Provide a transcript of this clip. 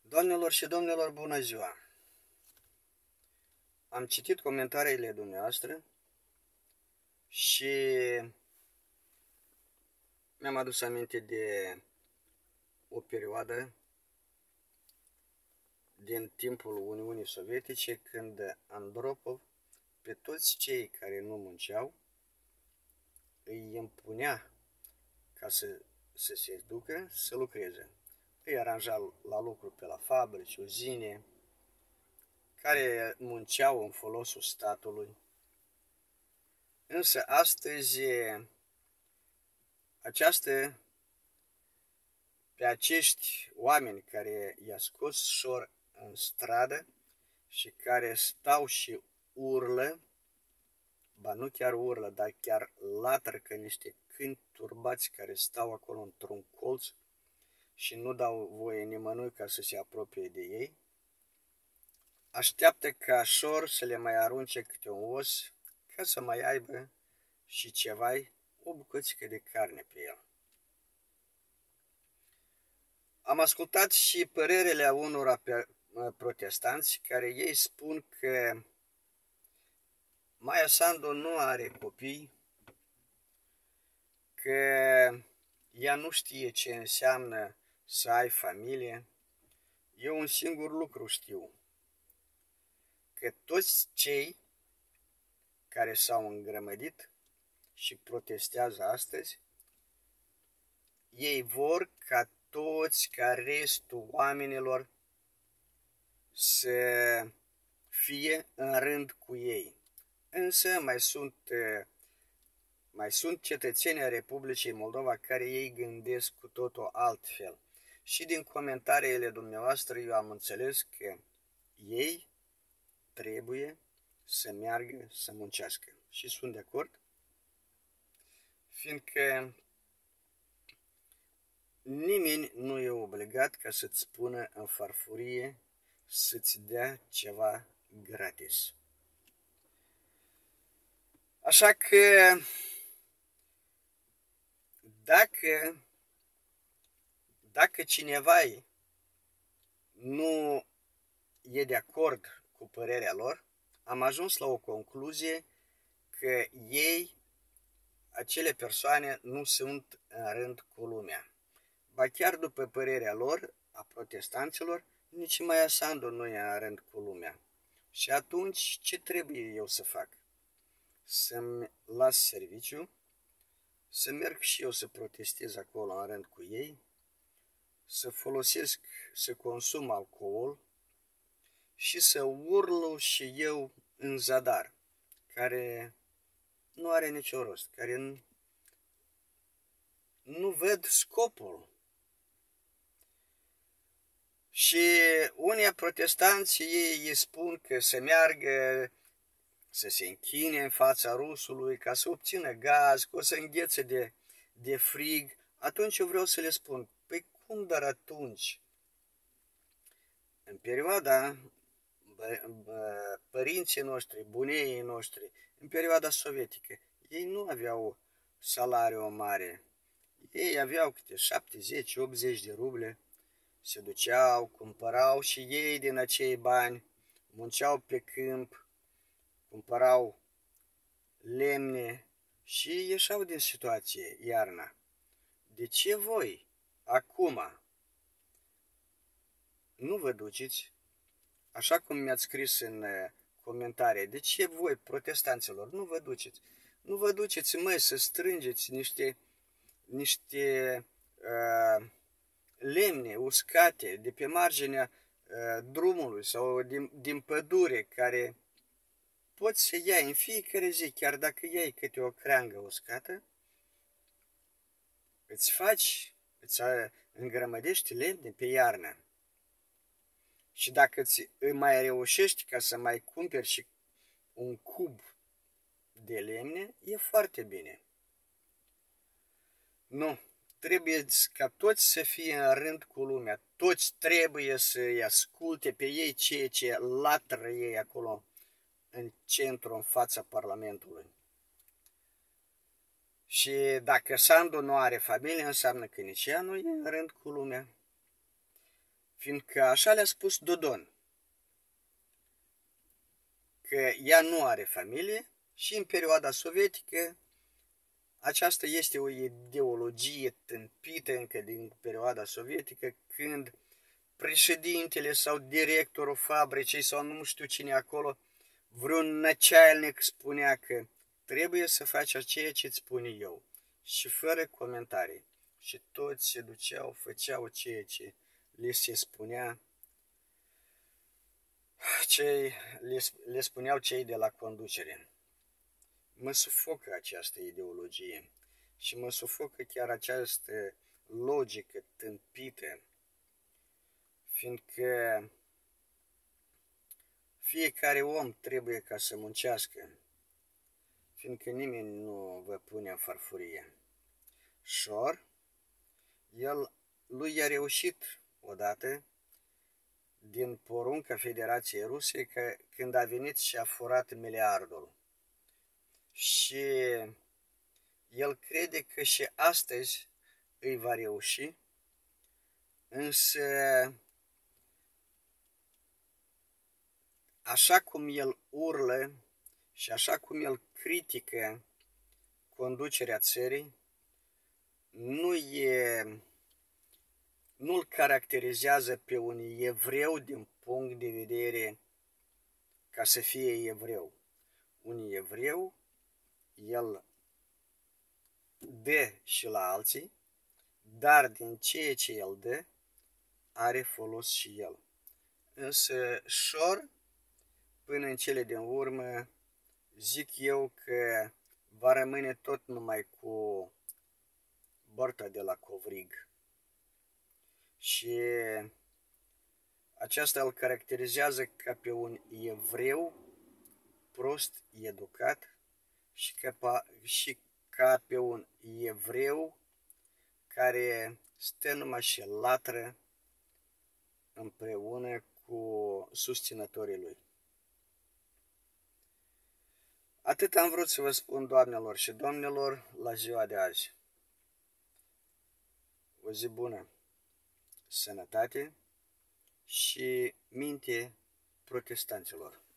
Doamnelor și domnilor, bună ziua! Am citit comentariile dumneavoastră și mi-am adus aminte de o perioadă din timpul Uniunii Sovietice, când Andropov pe toți cei care nu munceau îi impunea ca să se ducă să lucreze. Îi aranja la lucru pe la fabrici, uzine, care munceau în folosul statului. Însă astăzi pe acești oameni care i-a scos șor în stradă și care stau și urlă, ba nu chiar urlă, dar chiar latră că niște câini turbați care stau acolo într-un colț și nu dau voie nimănui ca să se apropie de ei, așteaptă ca șor să le mai arunce câte un os ca să mai aibă și ceva, o bucățică de carne pe el. Am ascultat și părerile a unora protestanți care ei spun că Maia Sandu nu are copii, că ea nu știe ce înseamnă să ai familie. Eu un singur lucru știu, că toți cei care s-au îngrămădit și protestează astăzi, ei vor ca restul oamenilor să fie în rând cu ei. Însă mai sunt cetățenii ai Republicii Moldova care ei gândesc cu totul altfel. Și din comentariile dumneavoastră eu am înțeles că ei trebuie să meargă să muncească. Și sunt de acord, fiindcă nimeni nu e obligat ca să-ți spună în farfurie să-ți dea ceva gratis. Așa că dacă cineva nu e de acord cu părerea lor, am ajuns la o concluzie că acele persoane nu sunt în rând cu lumea. Ba chiar după părerea lor, a protestanților, nici Maia Sandu nu e în rând cu lumea. Și atunci ce trebuie eu să fac? Să-mi las serviciu, să merg și eu să protestez acolo în rând cu ei, să consum alcool și să urlu și eu în zadar, care nu are nicio rost, care nu văd scopul. Și unii protestanți ei spun că să meargă, să se închine în fața rusului ca să obțină gaz, că o să înghețe de frig. Atunci eu vreau să le spun, păi cum dar atunci? În perioada părinții noștri, buneii noștri, în perioada sovietică, ei nu aveau salariu mare. Ei aveau câte 70-80 de ruble, se duceau, cumpărau și ei din acei bani, munceau pe câmp, cumpărau lemne și ieșeau din situație iarna. De ce voi, acum, nu vă duceți, așa cum mi-ați scris în comentarii, de ce voi, protestanților, nu vă duceți? Nu vă duceți, măi, să strângeți niște lemne uscate de pe marginea drumului sau din pădure, care poți să iei în fiecare zi, chiar dacă iei câte o creangă uscată, îți îngrămădești lemne pe iarnă. Și dacă îi mai reușești ca să mai cumperi și un cub de lemne, e foarte bine. Nu, trebuie ca toți să fie în rând cu lumea, toți trebuie să-i asculte pe ei ceea ce latră ei acolo în centru, în fața Parlamentului. Și dacă Sandu nu are familie, înseamnă că nici ea nu e în rând cu lumea. fiindcă așa le-a spus Dodon, că ea nu are familie și în perioada sovietică aceasta este o ideologie tâmpită încă din perioada sovietică, când președintele sau directorul fabricii sau nu știu cine acolo, vreun năcealnic spunea că trebuie să faci ceea ce îți spune eu și fără comentarii. Și toți se duceau, făceau ceea ce le se spunea, le spuneau cei de la conducere. Mă sufocă această ideologie și mă sufocă chiar această logică tâmpită, fiindcă fiecare om trebuie ca să muncească, fiindcă nimeni nu vă pune în farfurie. Șor, lui a reușit odată din porunca Federației Ruse că când a venit și a furat miliardul. Și el crede că și astăzi îi va reuși, însă așa cum el urlă și așa cum el critică conducerea țării, nu-l caracterizează pe un evreu din punct de vedere ca să fie evreu. Un evreu, el dă și la alții, dar din ceea ce el dă, are folos și el. Însă Șor, până în cele din urmă, zic eu că va rămâne tot numai cu Borta de la Covrig. Și aceasta îl caracterizează ca pe un evreu prost educat și ca pe un evreu care stă numai și latră împreună cu susținătorii lui. Atât am vrut să vă spun, doamnelor și domnilor, la ziua de azi. O zi bună, sănătate și minte protestanților.